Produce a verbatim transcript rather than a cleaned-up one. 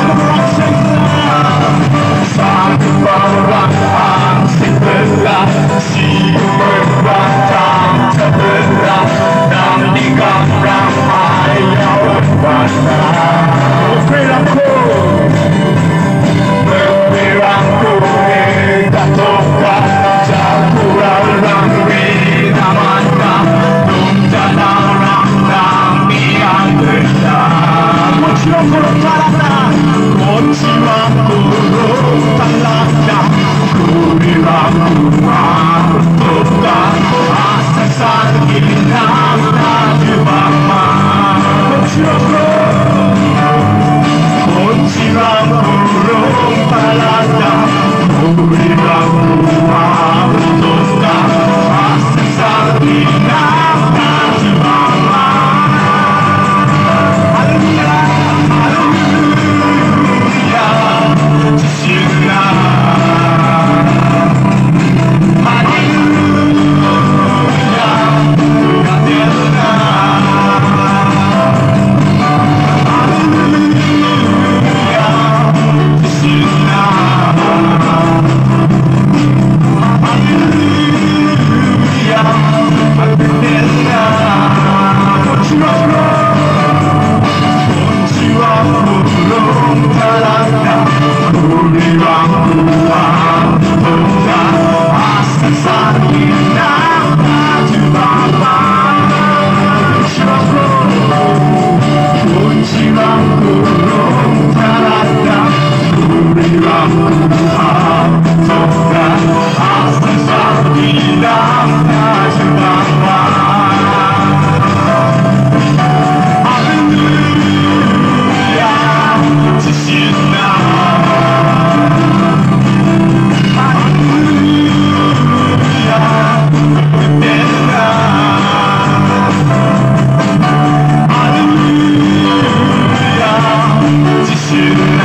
Satu orang sebelah, siapa datang sebelah, dan di gambar ayah berwarna. Perilaku, perilaku hendak tokat, jatuh orang bina mata, tunjuk orang kami yang benar. Mochiro kuro parada, mochiro kuro parada, perilaku aku tokat, asal kita tak berbama. Mochiro kuro. Mochiro burung parada, perilaku aku tokat, asal kita tak berbama. Haleluya, haleluya, Cina. Haleluya, Kadena. Haleluya, Cina. Haleluya, Kadena. Mochiro burung parada, perilaku aku tokat, asal kita tak berbama. Mochiro burung parada, perilaku aku tokat, asal kita tak berbama. Haleluya, Cina. Haleluya, Kadena. Haleluya, Cina.